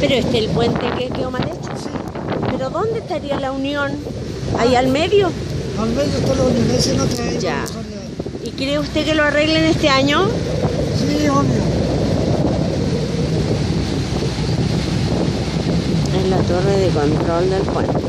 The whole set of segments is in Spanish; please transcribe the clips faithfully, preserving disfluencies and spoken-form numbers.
Pero este el puente que quedó mal hecho. Sí. ¿Pero dónde estaría la unión? ¿Ahí al medio? Al medio está la unión, ese no trae. Ya. ¿Y cree usted que lo arreglen este año? Sí, obvio. Es la torre de control del puente.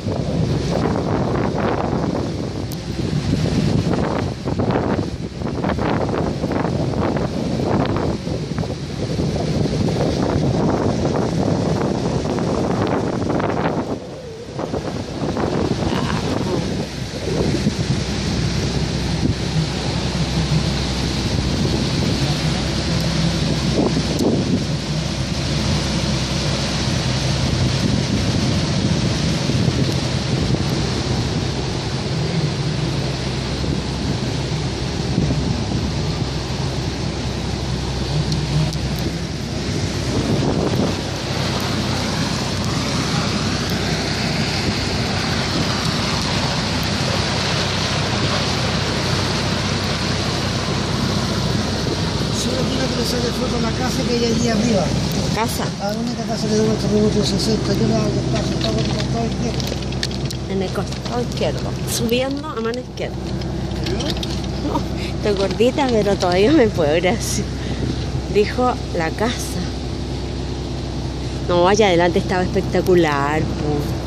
Solo quiero que le saque foto a la casa que hay allí arriba. ¿Casa? A la única casa que tengo este terremoto sesenta. Yo la hago despacio, está por todo izquierdo. En el costado izquierdo. Subiendo a mano izquierda. No, estoy gordita, pero todavía me puedo ir así. Dijo la casa. No, allá adelante estaba espectacular, po.